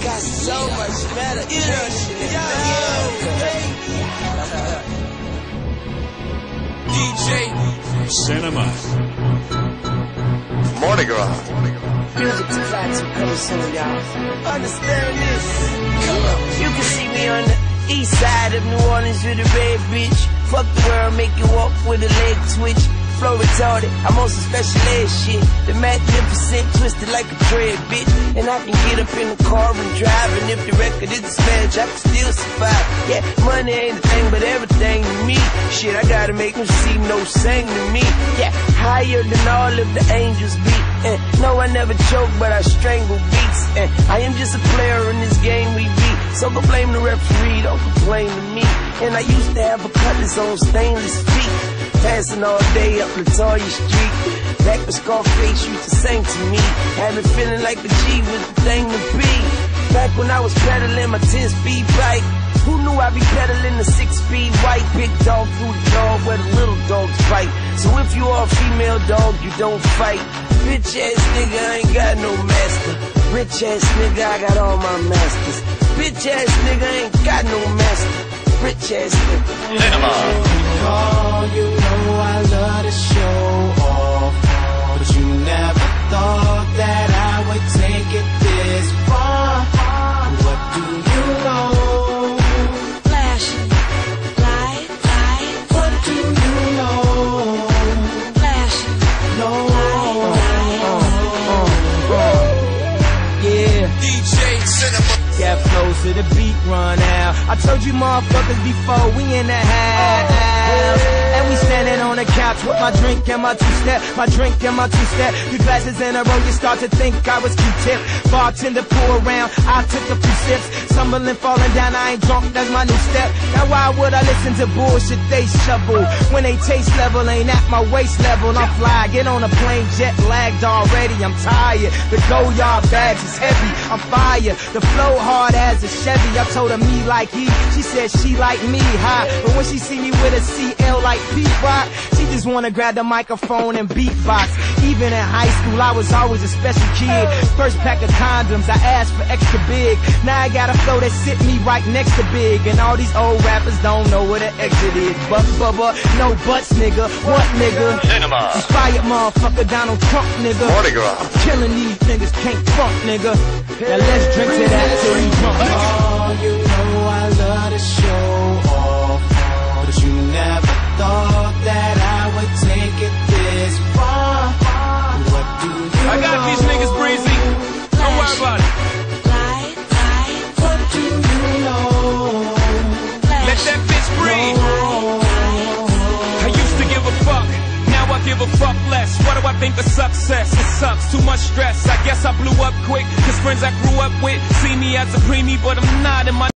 got so much better. DJ Cinema. Mardi Gras. Music supply to coming soon, y'all. Understand this. You can see me on the east side of New Orleans with a red bitch. Fuck the world, make you walk with a leg twitch. Flow retarded, I'm on some special ed shit. The magnificent, twisted like a dread, bitch. And I can get up in the car and drive. And if the record is a smash, I can still survive. Yeah, money ain't a thing, but everything to me. Shit, I gotta make them see no sang to me. Yeah, higher than all of the angels be. And no, I never choke, but I strangle beats. And I am just a player in this game we beat. So go blame the referee, don't complain to me. And I used to have a cutlass on stainless feet. Passing all day up Latoya Street. Back when Scarface used to sing to me. Had me feeling like the G was the thing to be. Back when I was pedaling my 10-speed bike. Who knew I'd be pedaling the 6-speed white? Big dog through the dog where the little dogs fight. So if you are a female dog, you don't fight. Bitch ass nigga, I ain't got no master. Rich ass nigga, I got all my masters. Bitch ass nigga, ain't got no master. Rich ass nigga. Cinema. Oh, you know I love to show off, but you never thought that I would take it this far. What do you know? Flash, light. What do you know? Flash, No. Yeah. DJ Cinema. Yeah, flows to the beat run out. I told you motherfuckers before, we in the house. And we standing on the couch with my drink and my two-step. My drink and my two-step. Your glasses in a row, you start to think I was Q-tip. Bartender pour around, I took a few sips. Stumbling, falling down, I ain't drunk, that's my new step. Now why would I listen to bullshit they shovel? When they taste level ain't at my waist level. I'm fly, get on a plane, jet lagged already, I'm tired. The go-yard bags is heavy, I'm fire. The flow hard as a Chevy. I told her me like he, she said she like me high. But when she see me with a CL like P-Rock, she just wanna grab the microphone and beatbox. Even in high school, I was always a special kid. First pack of condoms, I asked for extra big. Now I got a flow that sit me right next to big. And all these old rappers don't know what an exit is. But no buts, nigga. What, nigga? Cinema. Inspired motherfucker, Donald Trump, nigga. Mardi Gras. I'm killing these niggas, can't funk, nigga. Now let's drink to that till we drunk. Oh, you know I love to show off, but you never thought that I would take it this far. What do you I got these niggas breezy. Don't worry about it. light. What do you know? Let that bitch breathe. I used to give a fuck. Now I give a fuck less. What do I think of success? It sucks, too much stress. I guess I blew up quick. Cause friends I grew up with see me as a preemie, but I'm not in my